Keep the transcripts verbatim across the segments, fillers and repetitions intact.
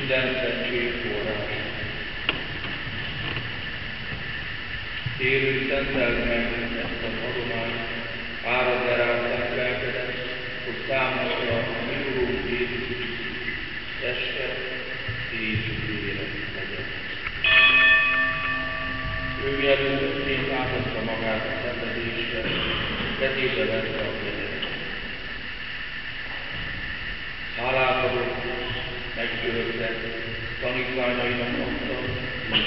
minden szentség forrás. Élő szenteld meg ezt az adományt, árad erre szent lelkedet, hogy számodra a mi Urunk Jézus Krisztus teste és vére legyen. Ő mielőtt ötként átadta magát a szenvedésre, kezébe vette a kegyet. Hálát adott, megtörötte, tanítványainak adta, és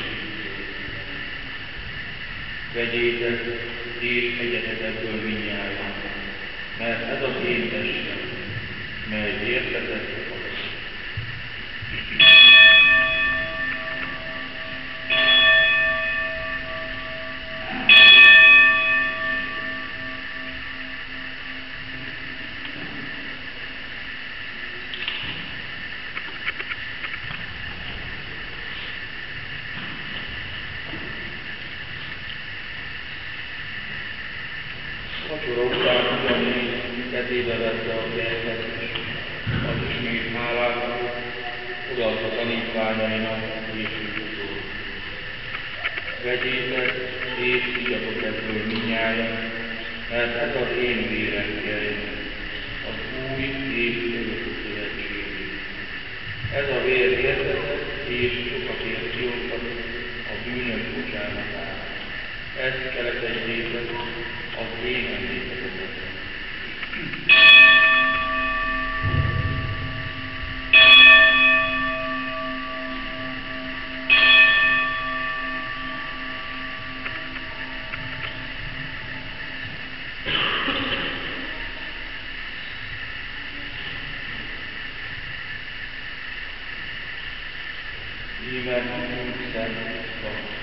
vegyétek, és egyetek ebből mindnyájan, mert ez az én testem, mely értetek adott. Vacsora után ugyanígy kezébe vette a gyereket, az ismét hálát adott, odaadta tanítványainak, és így szólt. Vegyétek, és igyatok ebből mindnyájan, mert ez az én vérem kell, az új és örök szövetség. Ez a vér értetek, és sokakért kiosztatok a bűnök bocsánatára. Ezt cselekedjétek az én emlékezetemre. Íme, Úr, szent vagy.